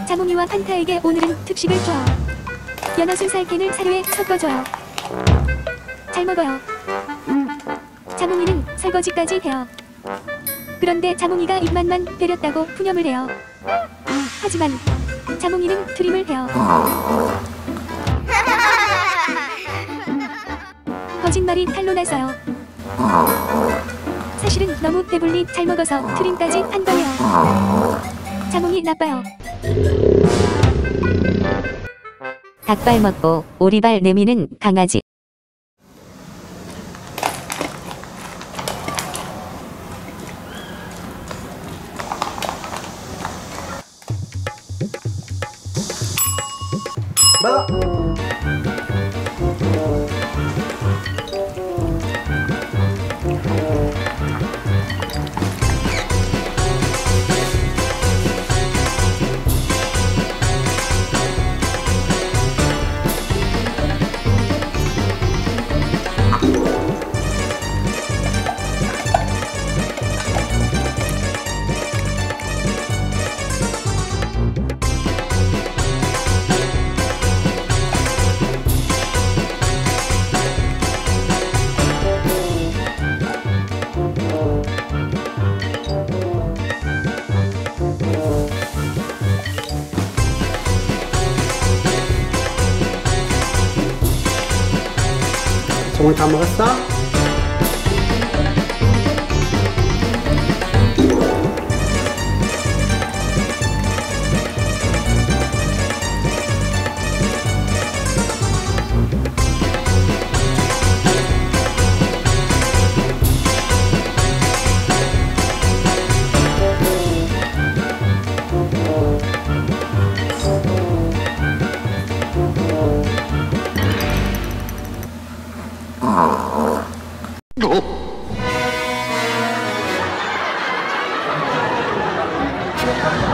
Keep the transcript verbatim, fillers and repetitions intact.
자몽이와 판타에게 오늘은 특식을 줘. 연어 순살 캔을 사료에 섞어줘요. 잘 먹어요. 자몽이는 설거지까지 해요. 그런데 자몽이가 입맛만 때렸다고 푸념을 해요. 하지만 자몽이는 트림을 해요. 거짓말이 탄로 났어요. 사실은 너무 배불리 잘 먹어서 트림까지 한 거예요. 자몽이 나빠요. 닭발 먹고 오리발 내미는 강아지. 나 정말 다 먹었어? 어?